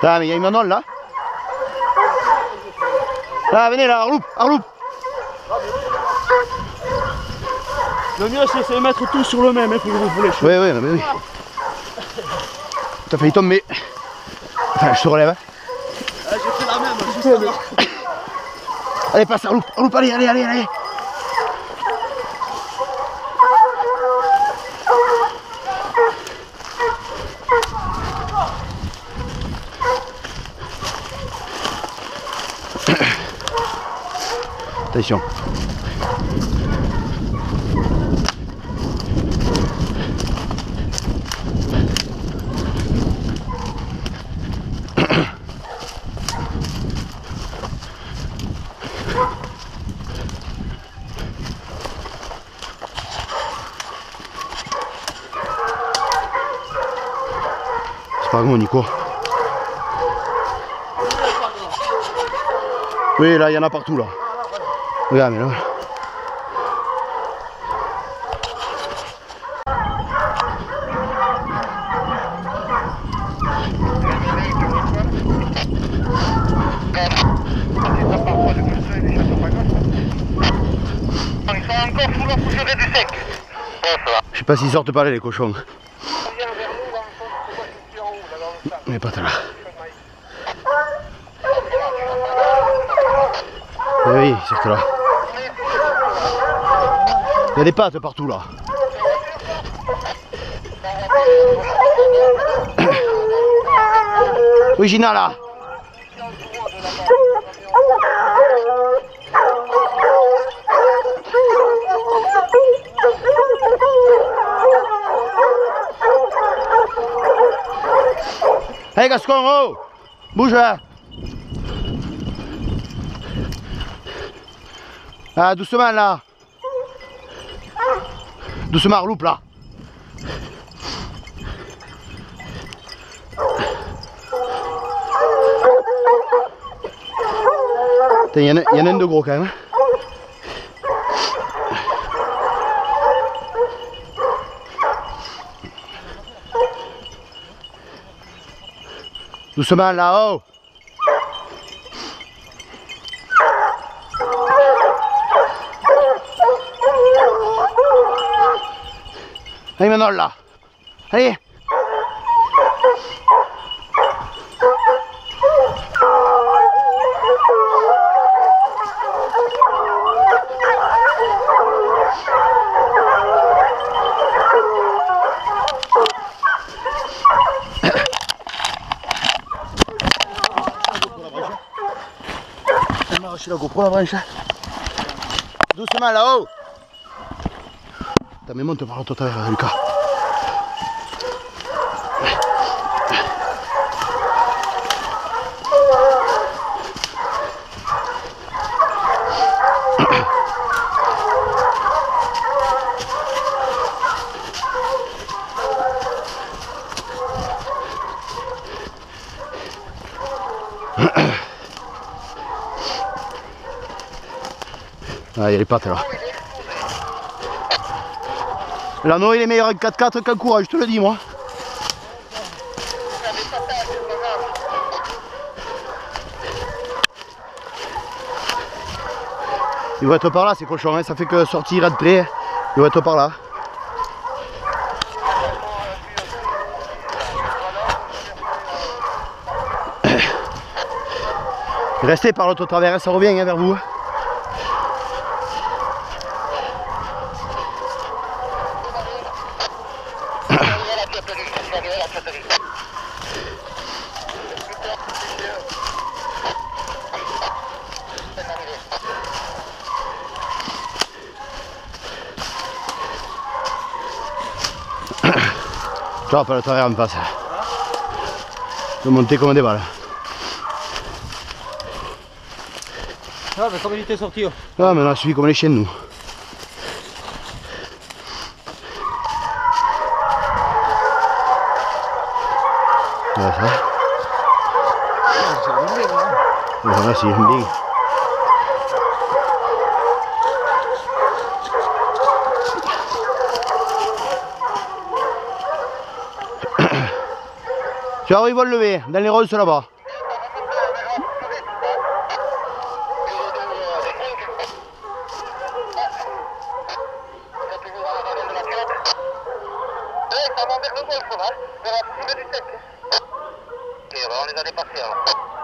Ah mais il y a une manole là. Ah venez là, reloupe. Le mieux c'est de mettre tout sur le même pour vous les cheveux. Oui, mais oui. T'as failli tomber. Enfin, je te relève. Ah, j'ai fait la même, juste avant. Allez, passe, reloupe, allez. Attention. C'est pas bon, Nico. Oui, là, il y en a partout, là. Regarde, là. Ils sont encore sous la fougère du sec. Je sais pas s'ils sortent par là, les cochons. Mais pas là. Oui, ils sortent là. Il y a des pattes partout là. Oui, Gina là. Hey Gascon, oh! Bouge là! Ah, doucement là! Doucement, reloupe là! Il y en a un de gros quand même. Doucement là-haut. Allez maintenant là. Allez. La GoPro la branche. Doucement là-haut. T'as mais monte par l'autre travers, Lucas. Ah, il y a les pattes là. L'anneau il est meilleur en 4x4 qu'en courage, je te le dis moi. Il va être par là ces cochons, hein. Ça fait que sortir de près, il va être par là. Restez par l'autre travers, ça revient hein, vers vous. Tu vois, par le travers en face. De monter comme des balles. Ah, mais comme il était sorti. Ah, mais on a suivi comme les chiens, nous. Voilà ça. Voilà, c'est bien. Tu vois où ils vont le lever, dans les roses là-bas. le sauvage, vers la poursuite du sec. Ok, bah on les a dépassés alors.